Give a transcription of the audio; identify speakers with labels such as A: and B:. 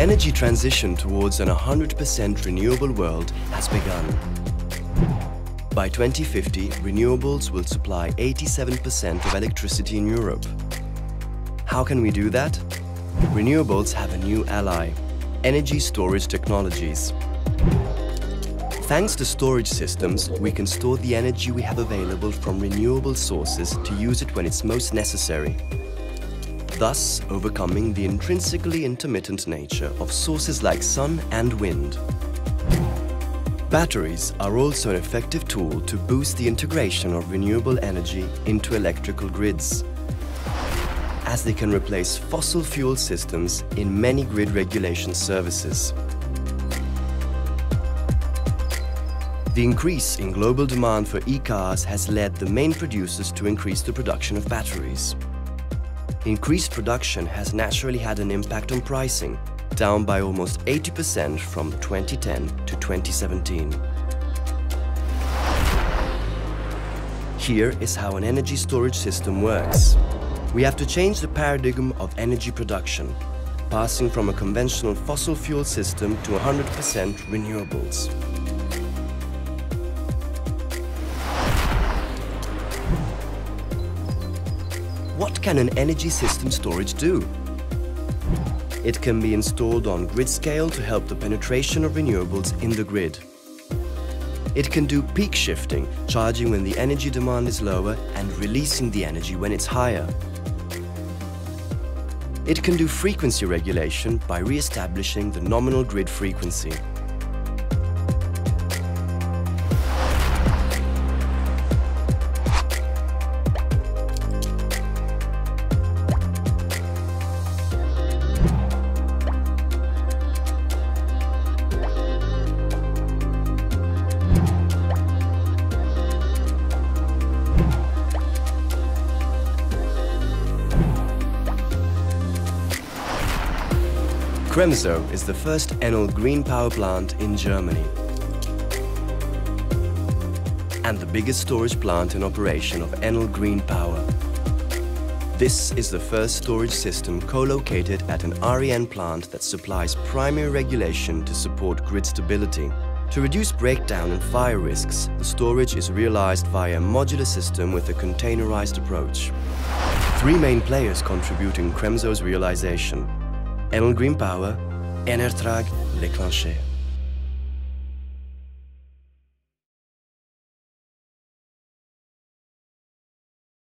A: energy transition towards an 100% renewable world has begun. By 2050, renewables will supply 87% of electricity in Europe. How can we do that? Renewables have a new ally: energy storage technologies. Thanks to storage systems, we can store the energy we have available from renewable sources to use it when it's most necessary, thus overcoming the intrinsically intermittent nature of sources like sun and wind. Batteries are also an effective tool to boost the integration of renewable energy into electrical grids, as they can replace fossil fuel systems in many grid regulation services. The increase in global demand for e-cars has led the main producers to increase the production of batteries. Increased production has naturally had an impact on pricing, down by almost 80% from 2010 to 2017. Here is how an energy storage system works. We have to change the paradigm of energy production, passing from a conventional fossil fuel system to 100% renewables. What can an energy system storage do? It can be installed on grid scale to help the penetration of renewables in the grid. It can do peak shifting, charging when the energy demand is lower and releasing the energy when it's higher. It can do frequency regulation by re-establishing the nominal grid frequency. Cremzow is the first Enel Green Power plant in Germany and the biggest storage plant in operation of Enel Green Power. This is the first storage system co-located at an REN plant that supplies primary regulation to support grid stability. To reduce breakdown and fire risks, the storage is realized via a modular system with a containerized approach. Three main players contribute in Cremzow's realization: Enel Green Power, Enertrag and Leclanchè.